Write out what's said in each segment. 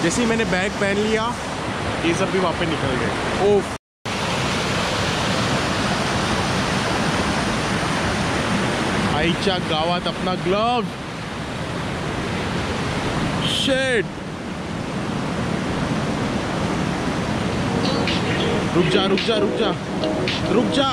जैसे ही मैंने बैग पहन लिया ये सब भी वहाँ पे निकल गए। ओह आईच्या गावात अपना ग्लव। शिट, रुक जा रुक जा रुक जा रुक जा।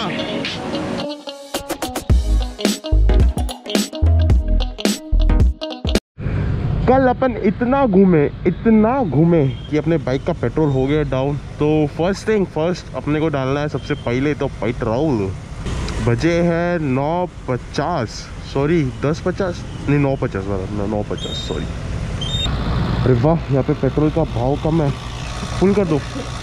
कल अपन इतना घूमे कि अपने बाइक का पेट्रोल हो गया डाउन। तो फर्स्ट थिंग फर्स्ट अपने को डालना है सबसे पहले तो पेट्रोल। बजे है 9:50, सॉरी 10:50 नहीं 9:50 वाला 9:50 सॉरी। अरे वाह, यहाँ पे पेट्रोल का भाव कम है, फुल कर दो।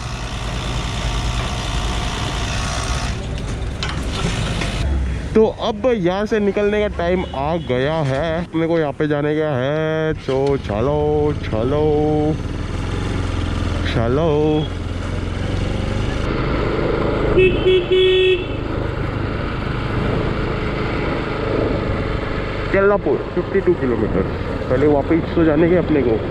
तो अब यहाँ से निकलने का टाइम आ गया है, अपने को यहाँ पे जाने का है। तो चलो चलो चलो। केल्लापुर 52 किलोमीटर। पहले वापस तो जाने के अपने को।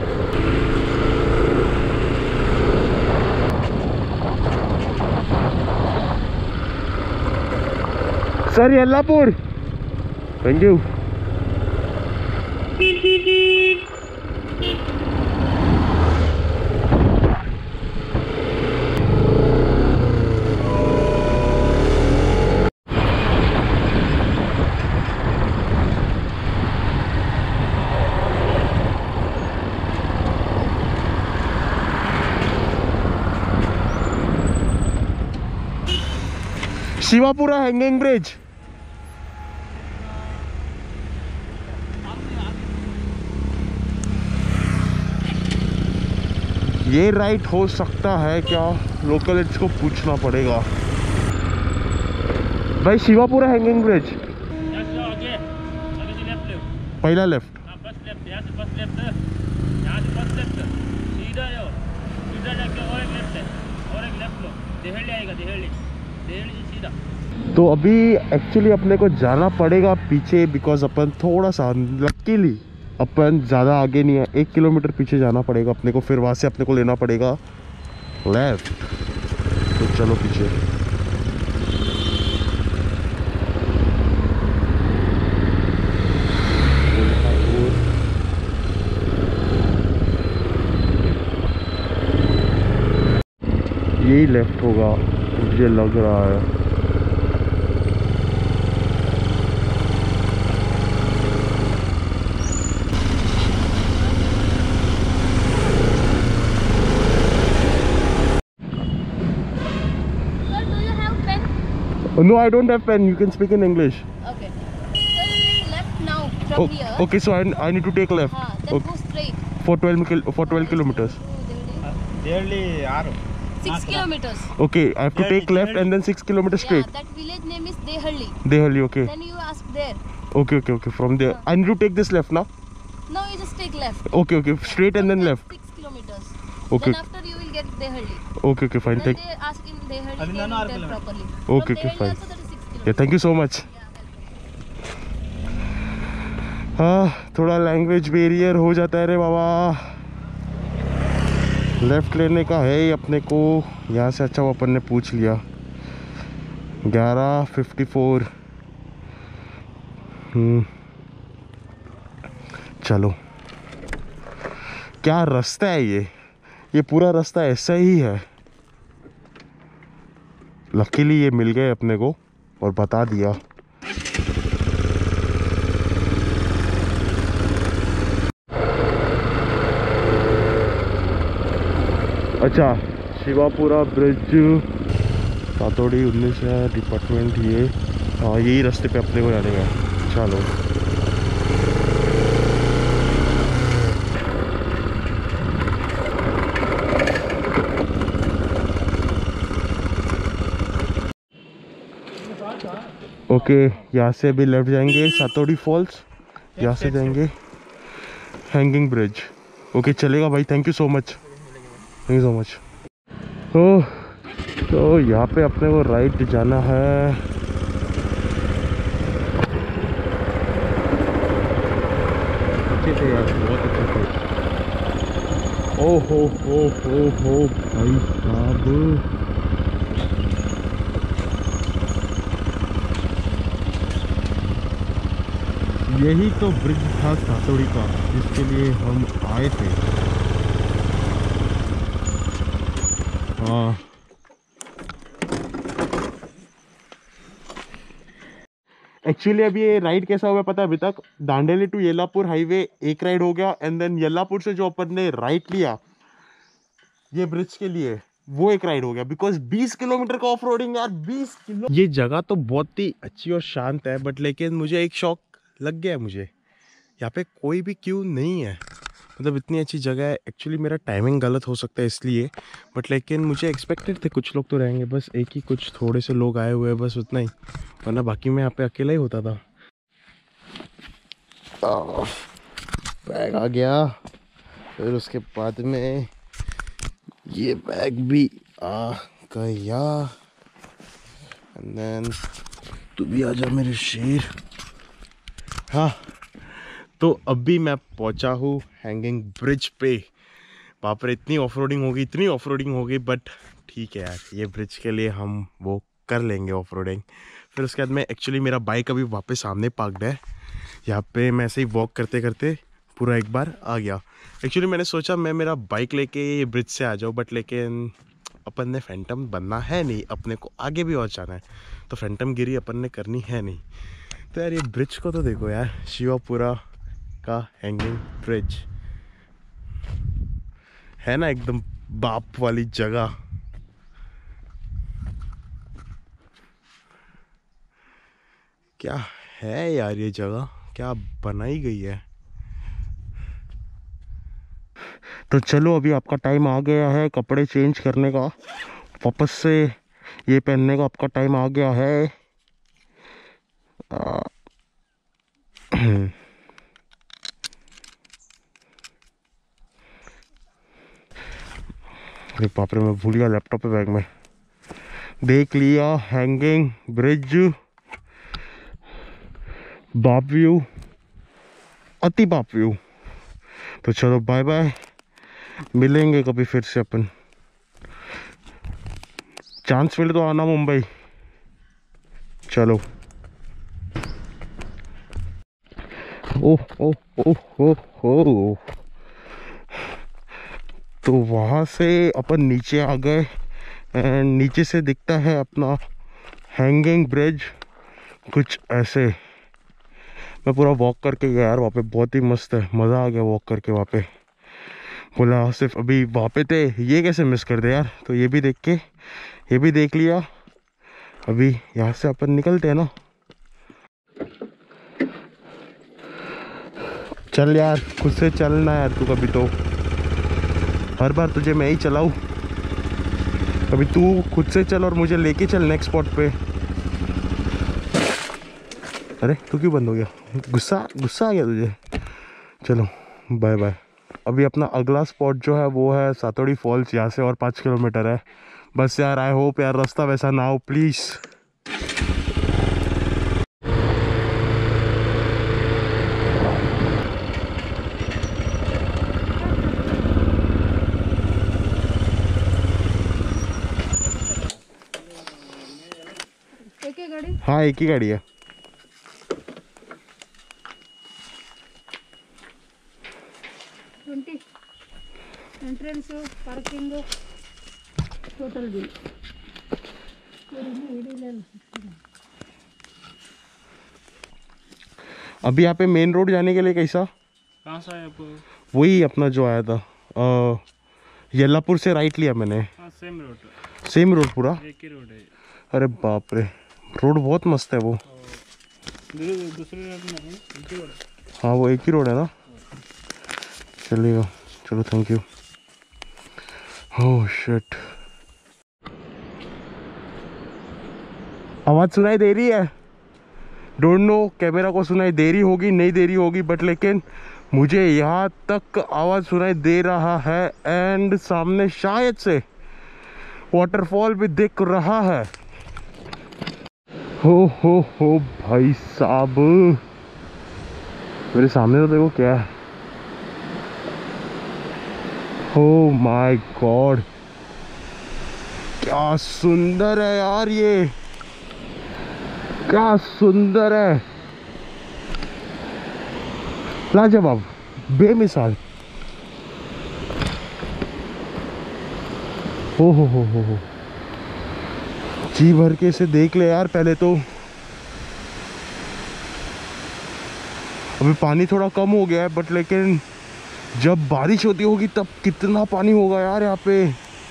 Sir Yellapur, thank you. Shivapura hanging bridge. ये राइट हो सकता है क्या? लोकल को पूछना पड़ेगा। भाई शिवापुरा हैंगिंग ब्रिज पहला लेफ्ट। तो अभी एक्चुअली अपने को जाना पड़ेगा पीछे, बिकॉज अपन थोड़ा सा लकीली अपन ज़्यादा आगे नहीं है, 1 किलोमीटर पीछे जाना पड़ेगा अपने को। फिर वहाँ से अपने को लेना पड़ेगा लेफ्ट। तो चलो पीछे। यही लेफ्ट होगा मुझे लग रहा है। No, I don't have pen. You can speak in English. Okay. So take left now from here. Okay, so I need to take left. Then Okay. go straight. For 12 kilometers. Dearly 6 kilometers. Okay, I have to take left and then 6 kilometers straight. Yeah, that village name is Dehalli. Dehalli, okay. Then you ask there. Okay. From there, I need to take this left now. No, you just take left. Okay, straight and then left. 6 kilometers. Okay. Then after you will get Dehalli. Okay, fine. Then Take. they ask in Dehalli, Abhi they nano will tell kilometer. properly. Okay, From Dehalli fine. also that is 6 kilometers. Yeah, thank you so much. हाँ, थोड़ा language barrier हो जाता है रे बाबा। Left लेने का है ही अपने को यहाँ से। अच्छा वो अपन ने पूछ लिया। 11:54। चलो, क्या रास्ता है ये पूरा रास्ता ऐसा ही है। लकीली ये मिल गए अपने को और बता दिया। अच्छा, शिवापुरा ब्रिज, सातोड़ी 19 है डिपार्टमेंट ये। हाँ, यही रास्ते पे अपने को जाने का। चलो ओके, यहाँ से भी लेफ्ट जाएंगे सातोड़ी फॉल्स, यहाँ से जाएंगे हैंगिंग ब्रिज। ओके चलेगा भाई, thank you so much, thank you so much. तो यहाँ पे अपने को राइट जाना है। अच्छे से यार, बहुत अच्छे से। ओ हो भाई साहब, यही तो ब्रिज था सातोड़ी का जिसके लिए हम आए थे। हाँ, एक्चुअली अभी ये राइड कैसा हुआ पता है? अभी तक दांडेली टू येल्लापुर हाईवे एक राइड हो गया, एंड देन येल्लापुर से जो अपन ने राइट लिया ये ब्रिज के लिए, वो एक राइड हो गया। बिकॉज 20 किलोमीटर का ऑफ रोडिंग यार, 20 किलो। ये जगह तो बहुत ही अच्छी और शांत है, बट लेकिन मुझे एक शौक लग गया है, मुझे यहाँ पे कोई भी क्यों नहीं है। मतलब इतनी अच्छी जगह है। एक्चुअली मेरा टाइमिंग गलत हो सकता है इसलिए, बट लेकिन मुझे एक्सपेक्टेड थे कुछ लोग तो रहेंगे, बस एक ही कुछ थोड़े से लोग आए हुए हैं, बस उतना ही, वरना बाकी मैं यहाँ पे अकेला ही होता था। बैग आ गया, फिर उसके बाद में ये बैग भी आ गया, एंड देन तू भी आ जा मेरे शेर। हाँ, तो अभी मैं पहुंचा हूँ हैंगिंग ब्रिज पे। बाप रे, इतनी ऑफ रोडिंग होगी, बट ठीक है यार, ये ब्रिज के लिए हम वो कर लेंगे ऑफ रोडिंग। फिर उसके बाद में एक्चुअली मेरा बाइक अभी वापस सामने पार्क्ड है यहाँ पे। मैं ऐसे ही वॉक करते करते पूरा एक बार आ गया। एक्चुअली मैंने सोचा मैं मेरा बाइक लेके ये ब्रिज से आ जाऊँ, बट लेकिन अपन ने फैंटम बनना है नहीं, अपने को आगे भी और जाना है, तो फैंटम गिरी अपन ने करनी है नहीं। तो यार ये ब्रिज को तो देखो यार, शिवापुरा का हैंगिंग ब्रिज है ना, एकदम बाप वाली जगह। क्या है यार ये जगह, क्या बनाई गई है। तो चलो, अभी आपका टाइम आ गया है कपड़े चेंज करने का, वापस से ये पहनने का आपका टाइम आ गया है। अरे बाप रे, मैं भूल गया लैपटॉप पे बैग में। देख लिया हैंगिंग ब्रिज, बाप व्यू, अति बाप व्यू। तो चलो बाय बाय, मिलेंगे कभी फिर से अपन, चांस मिले तो आना मुंबई। चलो। ओह ओह ओह ओह ओह, तो वहाँ से अपन नीचे आ गए, एंड नीचे से दिखता है अपना हैंगिंग ब्रिज कुछ ऐसे। मैं पूरा वॉक करके गया यार, वहाँ पे बहुत ही मस्त है, मज़ा आ गया वॉक करके वहाँ पे। बोला सिर्फ अभी वहाँ पे थे, ये कैसे मिस कर दे यार। तो ये भी देख के, ये भी देख लिया। अभी यहाँ से अपन निकलते हैं ना। चल यार, खुद से चलना यार तू, कभी तो हर बार तुझे मैं ही चलाऊँ, कभी तू खुद से चल और मुझे लेके चल नेक्स्ट स्पॉट पे। अरे तू क्यों बंद हो गया, गुस्सा आ गया तुझे। चलो बाय बाय। अभी अपना अगला स्पॉट जो है वो है सातोड़ी फॉल्स, यहाँ से और 5 किलोमीटर है बस। यार आई होप यार रास्ता वैसा ना हो प्लीज़। हाँ, एक ही गाड़ी है। Entrance, parking, total bill. अभी यहाँ पे मेन रोड जाने के लिए कैसा, कहाँ से आए आप? वही अपना जो आया था येल्लापुर से राइट लिया मैंने। हाँ, सेम रोड पूरा एक ही रोड है। अरे बाप रे, रोड बहुत मस्त है वो। दूसरे रोड में एक ही रोड है। हाँ, वो एक ही रोड है ना, चलेगा। चलो थैंक यू। ओह शिट, आवाज़ सुनाई दे रही है? डोंट नो कैमरा को सुनाई दे रही होगी नहीं दे रही होगी, बट लेकिन मुझे यहाँ तक आवाज़ सुनाई दे रहा है, एंड सामने शायद से वाटरफॉल भी दिख रहा है। हो भाई साहब, मेरे सामने तो देखो क्या है। ओह माय गॉड, क्या सुंदर है यार, ये क्या सुंदर है, लाजवाब, बेमिसाल। हो जी भर के इसे देख ले यार। पहले तो अभी पानी थोड़ा कम हो गया है, बट लेकिन जब बारिश होती होगी तब कितना पानी होगा यार यहाँ पे।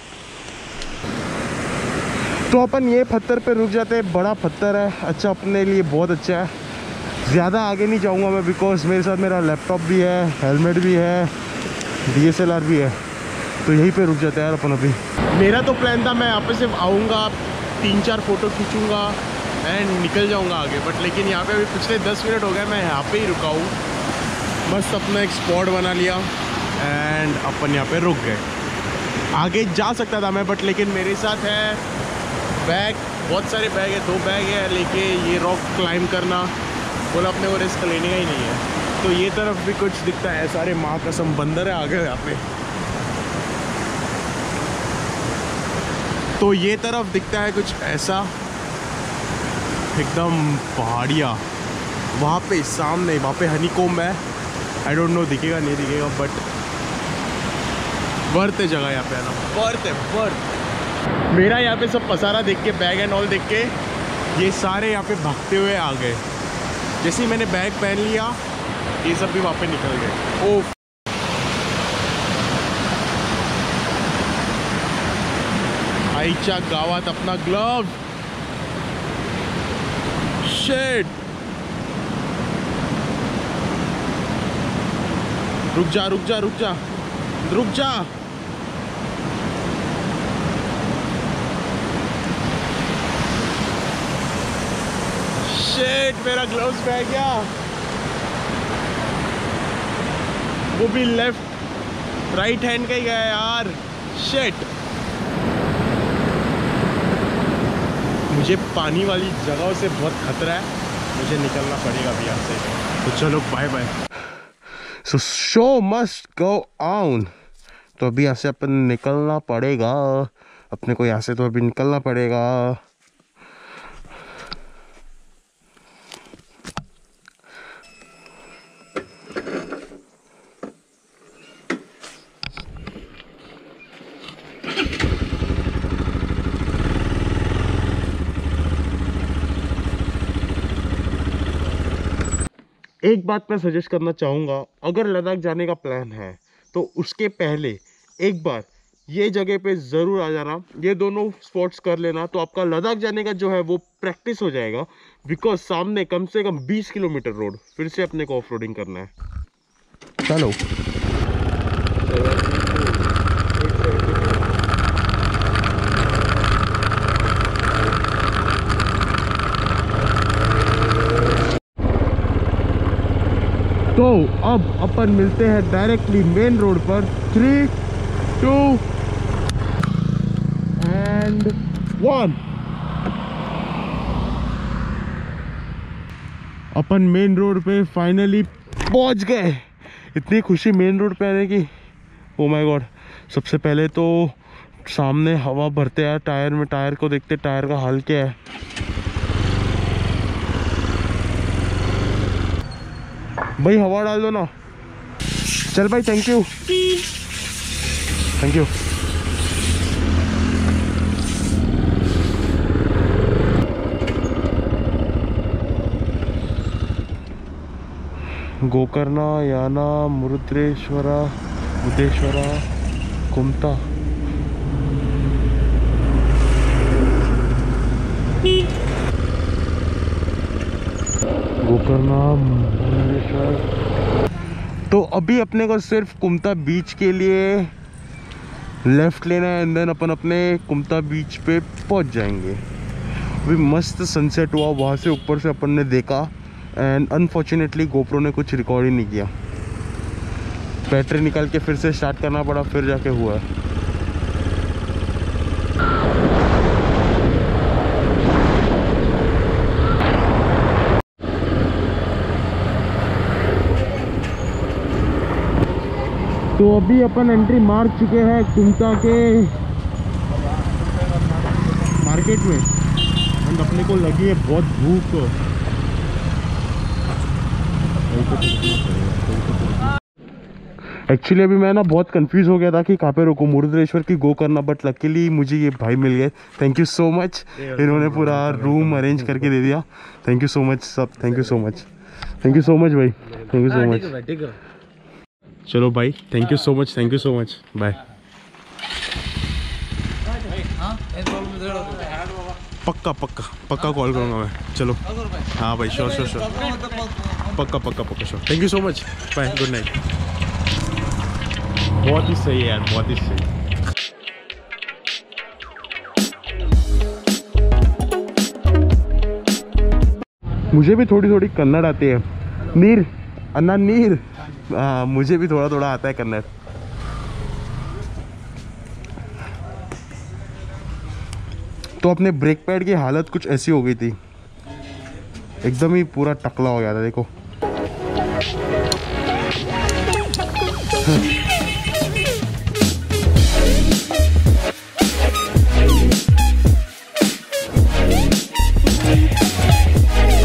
तो अपन ये पत्थर पे रुक जाते हैं, बड़ा पत्थर है, अच्छा अपने लिए बहुत अच्छा है। ज़्यादा आगे नहीं जाऊँगा मैं, बिकॉज मेरे साथ मेरा लैपटॉप भी है, हेलमेट भी है, DSLR भी है, तो यहीं पे रुक जाते हैं यार अपन अभी। मेरा तो प्लान था मैं यहाँ पे सिर्फ आऊँगा, 3-4 फ़ोटो खींचूँगा एंड निकल जाऊँगा आगे, बट लेकिन यहाँ पे अभी पिछले 10 मिनट हो गए मैं यहाँ पे ही रुका हूँ। मस्त अपना एक स्पॉट बना लिया एंड अपन यहाँ पे रुक गए। आगे जा सकता था मैं, बट लेकिन मेरे साथ है बैग, बहुत सारे बैग है, 2 बैग है लेके ये रॉक क्लाइंब करना, बोला अपने को रिस्क लेने का ही नहीं है। तो ये तरफ भी कुछ दिखता है, सारे माँ कसम बंदर है आगे यहाँ पे। तो ये तरफ दिखता है कुछ ऐसा, एकदम पहाड़िया, वहाँ पे सामने वहाँ पे हनीकॉम्ब है। आई डोंट नो दिखेगा नहीं दिखेगा, बट वर्थ है जगह यहाँ पे आना, वर्थ है वर्थ। मेरा यहाँ पे सब पसारा देख के, बैग एंड ऑल देख के ये सारे यहाँ पे भागते हुए आ गए। जैसे ही मैंने बैग पहन लिया ये सब भी वहाँ पे निकल गए। ओह आईच्या गावात अपना ग्लव, शिट। रुक जा रुक जा रुक जा रुक जा। शिट, मेरा ग्लव्स बह गया, वो भी लेफ्ट राइट हैंड का ही गया यार। शिट, मुझे पानी वाली जगहों से बहुत खतरा है, मुझे निकलना पड़ेगा अभी यहाँ से। तो चलो bye bye. So show must go on. तो अभी यहाँ से अपन निकलना पड़ेगा, अपने को यहाँ से तो अभी निकलना पड़ेगा। एक बात मैं सजेस्ट करना चाहूँगा, अगर लद्दाख जाने का प्लान है तो उसके पहले एक बार ये जगह पे ज़रूर आ जाना, ये दोनों स्पॉट्स कर लेना, तो आपका लद्दाख जाने का जो है वो प्रैक्टिस हो जाएगा। बिकॉज सामने कम से कम 20 किलोमीटर रोड फिर से अपने को ऑफ रोडिंग करना है। चलो तो अब अपन मिलते हैं डायरेक्टली मेन रोड पर। 3, 2 एंड 1। अपन मेन रोड पे फाइनली पहुंच गए। इतनी खुशी मेन रोड पे आने की, ओ माय गॉड। सबसे पहले तो सामने हवा भरते हैं टायर में, टायर को देखते टायर का हाल क्या है। भाई हवा डाल दो ना। चल भाई, thank you thank you. Gokarna, Yana, Murudeshwara, Buddheshwara, Kumta. Gokarna, तो अभी अपने को सिर्फ कुमता बीच के लिए लेफ्ट लेना है एंड देन अपन अपने कुमता बीच पे पहुंच जाएंगे। अभी मस्त सनसेट हुआ, वहाँ से ऊपर से अपन ने देखा एंड अनफॉर्चुनेटली गोप्रो ने कुछ रिकॉर्ड ही नहीं किया। बैटरी निकाल के फिर से स्टार्ट करना पड़ा, फिर जाके हुआ है। तो अभी अपन एंट्री मार चुके हैं कुमटा के मार्केट में एंड अपने को लगी है बहुत भूख। एक्चुअली अभी मैं ना बहुत कंफ्यूज हो गया था कि कहाँ पे रुकूं, मुरुदेश्वर की गो करना, बट लकीली मुझे ये भाई मिल गए। थैंक यू सो मच, इन्होंने पूरा रूम अरेंज करके दे दिया। थैंक यू सो मच सब, thank you so much, thank you so much भाई, थैंक यू सो मच। चलो भाई, thank you so much, thank you so much, bye. पक्का पक्का पक्का कॉल करूँगा मैं। चलो हाँ भाई, श्योर श्योर श्योर, पक्का पक्का पक्का sure. Thank you so much, bye, good night. बहुत ही सही है यार, बहुत ही सही। मुझे भी थोड़ी थोड़ी कन्नड़ आती है। नीर अन्ना नीर, मुझे भी थोड़ा थोड़ा आता है कन्नड़। तो अपने ब्रेक पैड की हालत कुछ ऐसी हो गई थी, एकदम ही पूरा टकला हो गया था, देखो।